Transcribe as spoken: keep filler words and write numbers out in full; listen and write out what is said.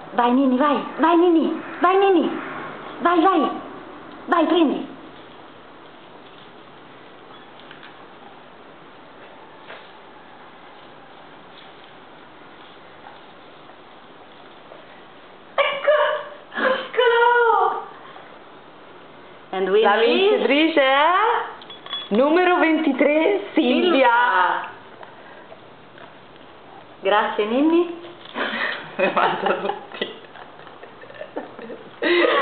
Vai Nini, vai, vai Nini, vai Nini, vai, vai, vai, prendi. Ecco, eccolo! And La vincitrice è numero ventitré, Silvia. Grazie Nini. Ne mangio tutti.